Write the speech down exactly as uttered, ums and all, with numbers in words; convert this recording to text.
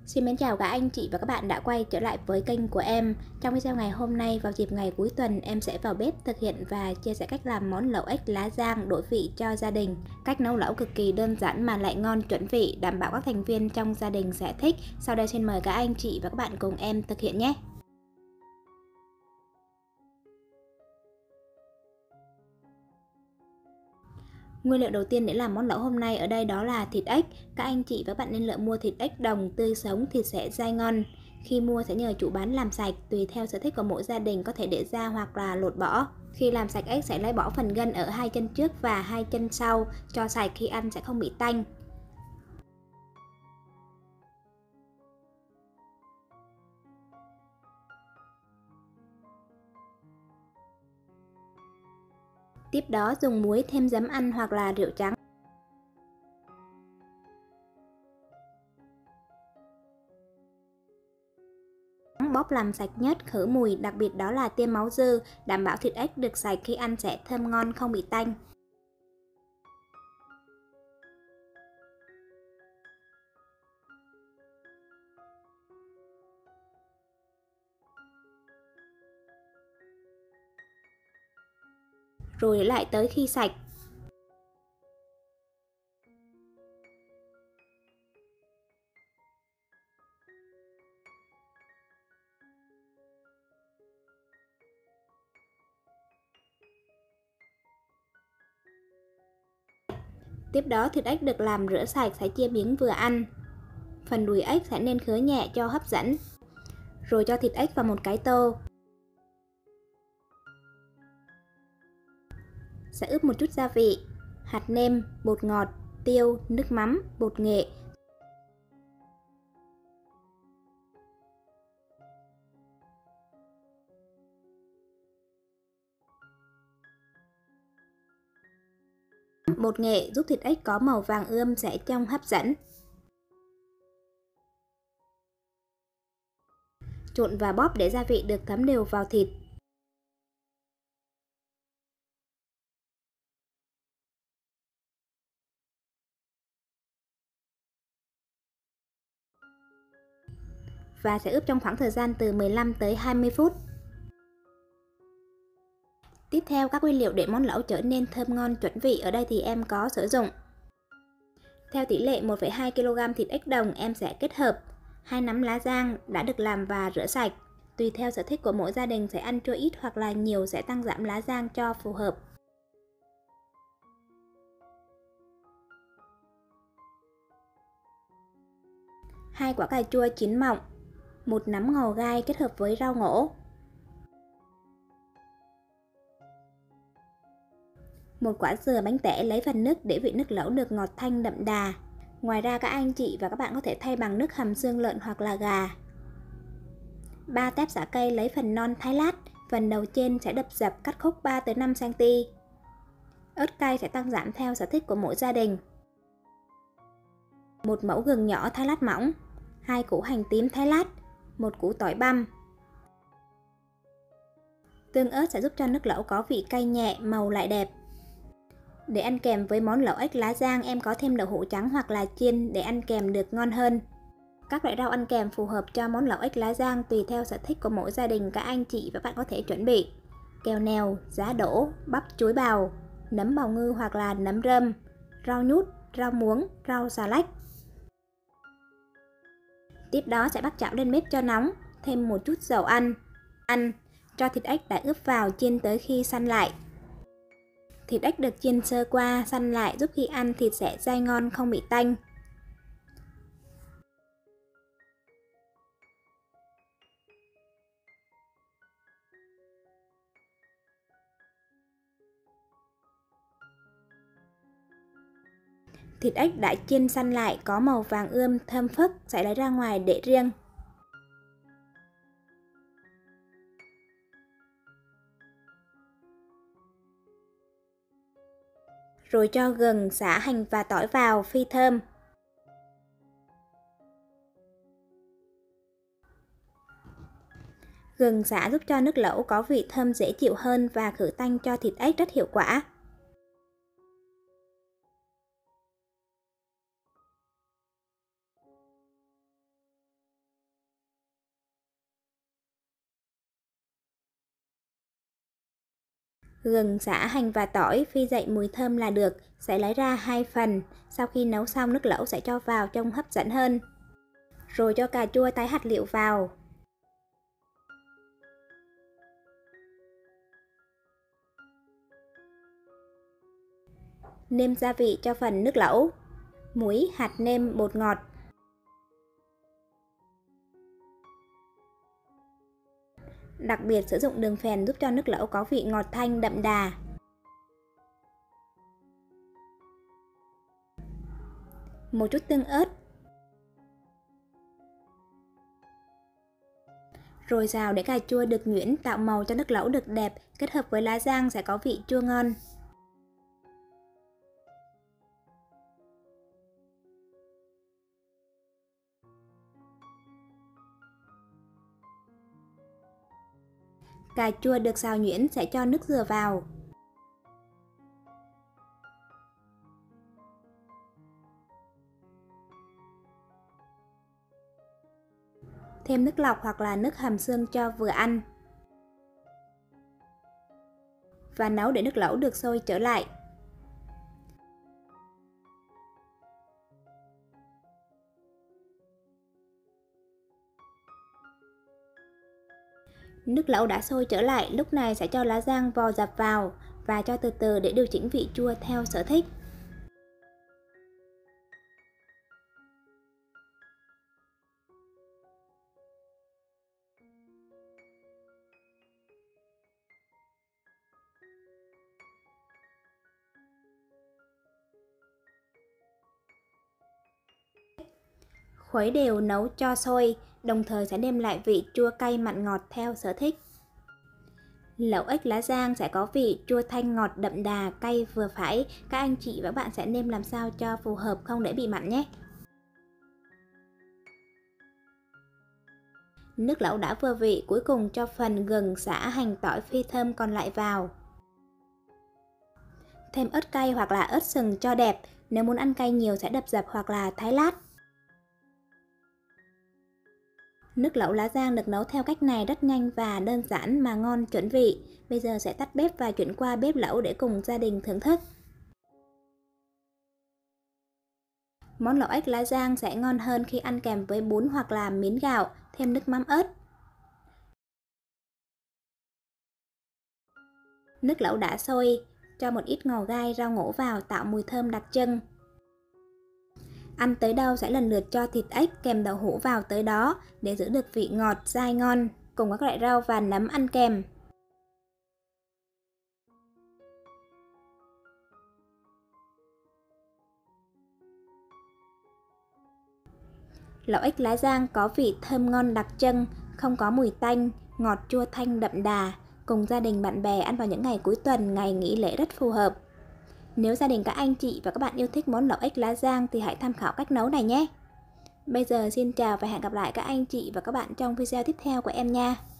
Xin mến chào các anh chị và các bạn đã quay trở lại với kênh của em. Trong video ngày hôm nay, vào dịp ngày cuối tuần, em sẽ vào bếp thực hiện và chia sẻ cách làm món lẩu ếch lá giang đổi vị cho gia đình. Cách nấu lẩu cực kỳ đơn giản mà lại ngon chuẩn vị, đảm bảo các thành viên trong gia đình sẽ thích. Sau đây xin mời các anh chị và các bạn cùng em thực hiện nhé. Nguyên liệu đầu tiên để làm món lẩu hôm nay ở đây đó là thịt ếch. Các anh chị và các bạn nên lựa mua thịt ếch đồng tươi sống, thịt sẽ dai ngon. Khi mua sẽ nhờ chủ bán làm sạch, tùy theo sở thích của mỗi gia đình có thể để da hoặc là lột bỏ. Khi làm sạch ếch sẽ lấy bỏ phần gân ở hai chân trước và hai chân sau, cho sạch khi ăn sẽ không bị tanh. Tiếp đó dùng muối thêm giấm ăn hoặc là rượu trắng. Bóp làm sạch nhất, khử mùi, đặc biệt đó là tiêm máu dư, đảm bảo thịt ếch được sạch khi ăn sẽ thơm ngon không bị tanh. Rồi lại tới khi sạch. Tiếp đó thịt ếch được làm rửa sạch sẽ chia miếng vừa ăn. Phần đùi ếch sẽ nên khứa nhẹ cho hấp dẫn. Rồi cho thịt ếch vào một cái tô. Sẽ ướp một chút gia vị, hạt nêm, bột ngọt, tiêu, nước mắm, bột nghệ. Bột nghệ giúp thịt ếch có màu vàng ươm sẽ trông hấp dẫn. Trộn và bóp để gia vị được thấm đều vào thịt. Và sẽ ướp trong khoảng thời gian từ mười lăm tới hai mươi phút. Tiếp theo các nguyên liệu để món lẩu trở nên thơm ngon chuẩn vị ở đây thì em có sử dụng. Theo tỷ lệ một phẩy hai ki lô gam thịt ếch đồng, em sẽ kết hợp hai nắm lá giang đã được làm và rửa sạch. Tùy theo sở thích của mỗi gia đình sẽ ăn chua ít hoặc là nhiều sẽ tăng giảm lá giang cho phù hợp. Hai quả cà chua chín mọng, một nắm ngò gai kết hợp với rau ngổ. Một quả dừa bánh tẻ lấy phần nước để vị nước lẩu được ngọt thanh đậm đà. Ngoài ra các anh chị và các bạn có thể thay bằng nước hầm xương lợn hoặc là gà. ba tép xả cây lấy phần non thái lát, phần đầu trên sẽ đập dập cắt khúc ba tới năm xăng ti mét. Ớt cay sẽ tăng giảm theo sở thích của mỗi gia đình. Một mẩu gừng nhỏ thái lát mỏng, hai củ hành tím thái lát, một củ tỏi băm. Tương ớt sẽ giúp cho nước lẩu có vị cay nhẹ, màu lại đẹp. Để ăn kèm với món lẩu ếch lá giang, em có thêm đậu hũ trắng hoặc là chiên để ăn kèm được ngon hơn. Các loại rau ăn kèm phù hợp cho món lẩu ếch lá giang tùy theo sở thích của mỗi gia đình các anh chị và bạn có thể chuẩn bị. Kèo nèo, giá đỗ, bắp chuối bào, nấm bào ngư hoặc là nấm rơm, rau nhút, rau muống, rau xà lách. Tiếp đó sẽ bắt chảo lên bếp cho nóng, thêm một chút dầu ăn. Ăn, cho thịt ếch đã ướp vào chiên tới khi săn lại. Thịt ếch được chiên sơ qua, săn lại giúp khi ăn thịt sẽ dai ngon không bị tanh. Thịt ếch đã chiên săn lại có màu vàng ươm thơm phức sẽ lấy ra ngoài để riêng. Rồi cho gừng, sả, hành và tỏi vào phi thơm. Gừng sả giúp cho nước lẩu có vị thơm dễ chịu hơn và khử tanh cho thịt ếch rất hiệu quả. Gừng, sả, hành và tỏi phi dậy mùi thơm là được, sẽ lấy ra hai phần. Sau khi nấu xong, nước lẩu sẽ cho vào trông hấp dẫn hơn. Rồi cho cà chua tái hạt liệu vào. Nêm gia vị cho phần nước lẩu: muối, hạt nêm, bột ngọt. Đặc biệt sử dụng đường phèn giúp cho nước lẩu có vị ngọt thanh đậm đà. Một chút tương ớt. Rồi xào để cà chua được nhuyễn, tạo màu cho nước lẩu được đẹp, kết hợp với lá giang sẽ có vị chua ngon. Cà chua được xào nhuyễn sẽ cho nước dừa vào. Thêm nước lọc hoặc là nước hầm xương cho vừa ăn. Và nấu để nước lẩu được sôi trở lại. Nước lẩu đã sôi trở lại, lúc này sẽ cho lá giang vò dập vào và cho từ từ để điều chỉnh vị chua theo sở thích. Khuấy đều nấu cho sôi, đồng thời sẽ nêm lại vị chua cay mặn ngọt theo sở thích. Lẩu ếch lá giang sẽ có vị chua thanh ngọt đậm đà, cay vừa phải. Các anh chị và các bạn sẽ nêm làm sao cho phù hợp, không để bị mặn nhé. Nước lẩu đã vừa vị, cuối cùng cho phần gừng, sả, hành, tỏi phi thơm còn lại vào. Thêm ớt cay hoặc là ớt sừng cho đẹp, nếu muốn ăn cay nhiều sẽ đập dập hoặc là thái lát. Nước lẩu lá giang được nấu theo cách này rất nhanh và đơn giản mà ngon chuẩn vị. Bây giờ sẽ tắt bếp và chuyển qua bếp lẩu để cùng gia đình thưởng thức. Món lẩu ếch lá giang sẽ ngon hơn khi ăn kèm với bún hoặc là miến gạo, thêm nước mắm ớt. Nước lẩu đã sôi, cho một ít ngò gai, rau ngổ vào tạo mùi thơm đặc trưng. Ăn tới đâu sẽ lần lượt cho thịt ếch kèm đậu hũ vào tới đó để giữ được vị ngọt, dai ngon, cùng các loại rau và nấm ăn kèm. Lẩu ếch lá giang có vị thơm ngon đặc trưng, không có mùi tanh, ngọt chua thanh đậm đà, cùng gia đình bạn bè ăn vào những ngày cuối tuần, ngày nghỉ lễ rất phù hợp. Nếu gia đình các anh chị và các bạn yêu thích món lẩu ếch lá giang thì hãy tham khảo cách nấu này nhé. Bây giờ xin chào và hẹn gặp lại các anh chị và các bạn trong video tiếp theo của em nha.